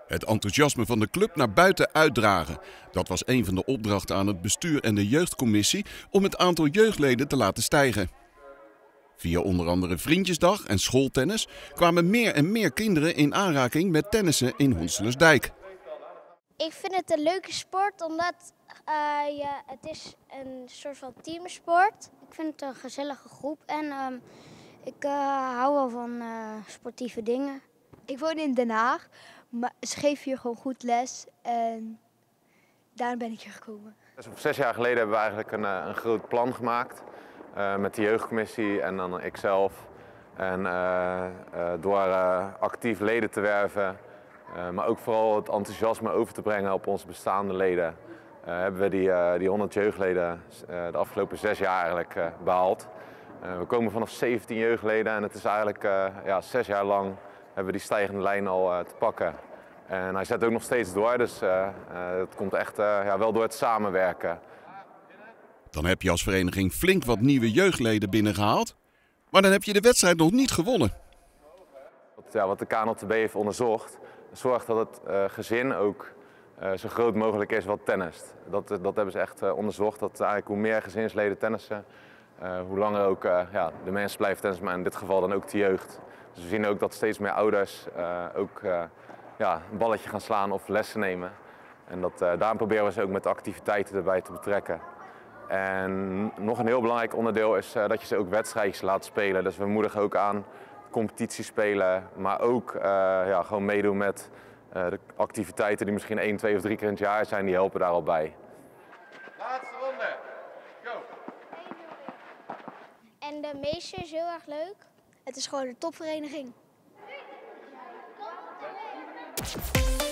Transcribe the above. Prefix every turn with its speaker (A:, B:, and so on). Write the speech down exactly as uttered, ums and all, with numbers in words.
A: Het enthousiasme van de club naar buiten uitdragen. Dat was een van de opdrachten aan het bestuur en de jeugdcommissie om het aantal jeugdleden te laten stijgen. Via onder andere Vriendjesdag en schooltennis kwamen meer en meer kinderen in aanraking met tennissen in Honselersdijk.
B: Ik vind het een leuke sport omdat uh, je, het is een soort van teamsport. Ik vind het een gezellige groep en uh, ik uh, hou wel van uh, sportieve dingen.
C: Ik woon in Den Haag, maar ze geven hier gewoon goed les en daarom ben ik hier gekomen.
D: Dus zes jaar geleden hebben we eigenlijk een, een groot plan gemaakt uh, met de jeugdcommissie en dan ikzelf. En uh, uh, door uh, actief leden te werven, uh, maar ook vooral het enthousiasme over te brengen op onze bestaande leden, uh, hebben we die, uh, die honderd jeugdleden uh, de afgelopen zes jaar eigenlijk uh, behaald. Uh, we komen vanaf zeventien jeugdleden en het is eigenlijk uh, ja, zes jaar lang hebben we die stijgende lijn al uh, te pakken. En hij zet ook nog steeds door, dus uh, uh, het komt echt uh, ja, wel door het samenwerken.
A: Dan heb je als vereniging flink wat nieuwe jeugdleden binnengehaald, maar dan heb je de wedstrijd nog niet gewonnen.
D: Wat, ja, wat de K N L T B heeft onderzocht, zorgt dat het uh, gezin ook uh, zo groot mogelijk is wat tennist. Dat, dat hebben ze echt uh, onderzocht, dat eigenlijk hoe meer gezinsleden tennissen, uh, hoe langer ook uh, ja, de mensen blijven tennissen, maar in dit geval dan ook de jeugd. Dus we zien ook dat steeds meer ouders uh, ook uh, ja, een balletje gaan slaan of lessen nemen. En dat, uh, daarom proberen we ze ook met activiteiten erbij te betrekken. En nog een heel belangrijk onderdeel is uh, dat je ze ook wedstrijdjes laat spelen. Dus we moedigen ook aan competitie spelen, maar ook uh, ja, gewoon meedoen met uh, de activiteiten die misschien één, twee of drie keer in het jaar zijn, die helpen daar al bij.
E: Laatste ronde, go!
B: En de meester is heel erg leuk.
C: Het is gewoon een topvereniging.
B: Ja.